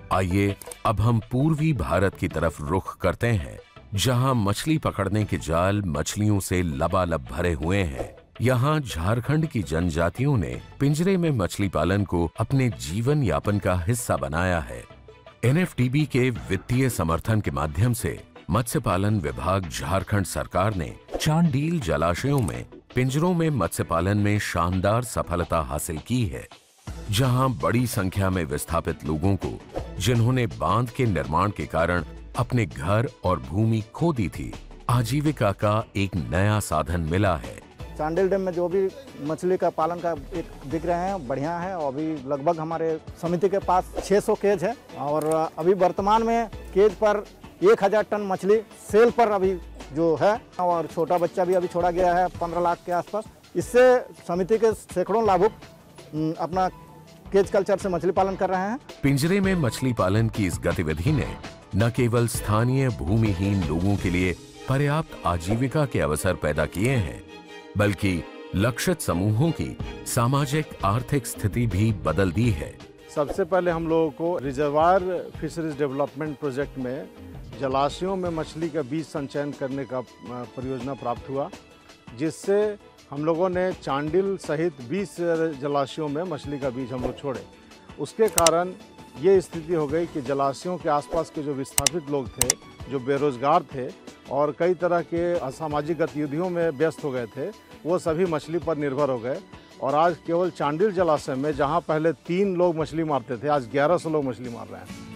आइए अब हम पूर्वी भारत की तरफ रुख करते हैं, जहां मछली पकड़ने के जाल मछलियों से लबालब भरे हुए हैं। यहाँ झारखंड की जनजातियों ने पिंजरे में मछली पालन को अपने जीवन यापन का हिस्सा बनाया है। एनएफडीबी के वित्तीय समर्थन के माध्यम से मत्स्य पालन विभाग झारखंड सरकार ने चांडील जलाशयों में पिंजरों में मत्स्य पालन में शानदार सफलता हासिल की है, जहां बड़ी संख्या में विस्थापित लोगों को, जिन्होंने बांध के निर्माण के कारण अपने घर और भूमि खो दी थी, आजीविका का एक नया साधन मिला है। चांडिल डैम में जो भी मछली का पालन का एक दिख रहे हैं बढ़िया है, और अभी लगभग हमारे समिति के पास 600 केज है, और अभी वर्तमान में केज पर 1000 टन मछली सेल पर अभी जो है, और छोटा बच्चा भी अभी छोड़ा गया है 15 लाख के आसपास। इससे समिति के सैकड़ों लाभुक अपना केज कल्चर से मछली पालन कर रहे हैं। पिंजरे में मछली पालन की इस गतिविधि ने न केवल स्थानीय भूमिहीन लोगों के लिए पर्याप्त आजीविका के अवसर पैदा किए हैं, बल्कि लक्षित समूहों की सामाजिक आर्थिक स्थिति भी बदल दी है। सबसे पहले हम लोगों को रिजर्वायर फिशरीज डेवलपमेंट प्रोजेक्ट में जलाशयों में मछली का बीज संचयन करने का परियोजना प्राप्त हुआ, जिससे हम लोगों ने चांडिल सहित 20 जलाशयों में मछली का बीज हम लोग छोड़े। उसके कारण ये स्थिति हो गई कि जलाशयों के आसपास के जो विस्थापित लोग थे, जो बेरोजगार थे और कई तरह के असामाजिक गतिविधियों में व्यस्त हो गए थे, वो सभी मछली पर निर्भर हो गए। और आज केवल चांडिल जलाशय में, जहाँ पहले 3 लोग मछली मारते थे, आज 1100 लोग मछली मार रहे हैं।